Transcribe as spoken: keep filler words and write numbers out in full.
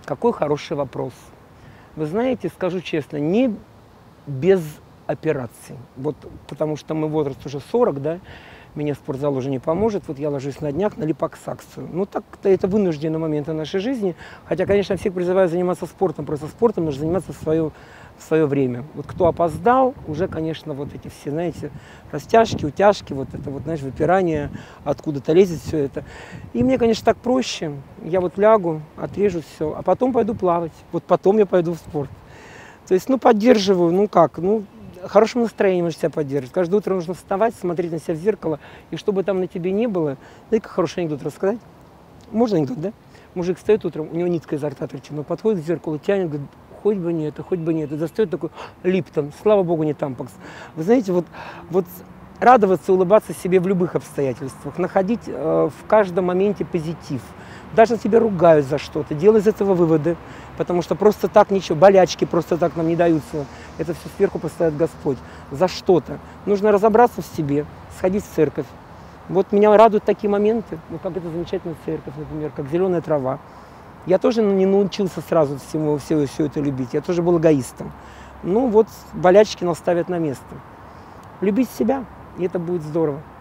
Какой хороший вопрос. Вы знаете, скажу честно, не без операций. Вот потому что мой возраст уже сорок, да, мне спортзал уже не поможет. Вот я ложусь на днях на липоксакцию. Ну, так-то это вынужденные моменты нашей жизни. Хотя, конечно, всех призываю заниматься спортом. Просто спортом нужно заниматься в свое, в свое время. Вот кто опоздал, уже, конечно, вот эти все, знаете, растяжки, утяжки, вот это вот, знаешь, выпирание, откуда-то лезет все это. И мне, конечно, так проще. Я вот лягу, отрежу все, а потом пойду плавать. Вот потом я пойду в спорт. То есть, ну, поддерживаю, ну как, ну, хорошим настроением можно себя поддерживать. Каждое утро нужно вставать, смотреть на себя в зеркало, и чтобы там на тебе не было, дай-ка хороший анекдот рассказать. Можно анекдот, да? Мужик встает утром, у него нитка изо рта торчит, но подходит к зеркалу, тянет, говорит, хоть бы не это, хоть бы не это. Достает такой Липтон, слава богу, не Тампакс. Вы знаете, вот, вот радоваться, улыбаться себе в любых обстоятельствах, находить э, в каждом моменте позитив. Даже если тебя ругают за что-то, делай из этого выводы, потому что просто так ничего, болячки просто так нам не даются. Это все сверху поставит Господь. За что-то. Нужно разобраться в себе, сходить в церковь. Вот меня радуют такие моменты, ну как это замечательная церковь, например, как зеленая трава. Я тоже не научился сразу всему, все, все это любить, я тоже был эгоистом. Ну вот болячки нас ставят на место. Любить себя, и это будет здорово.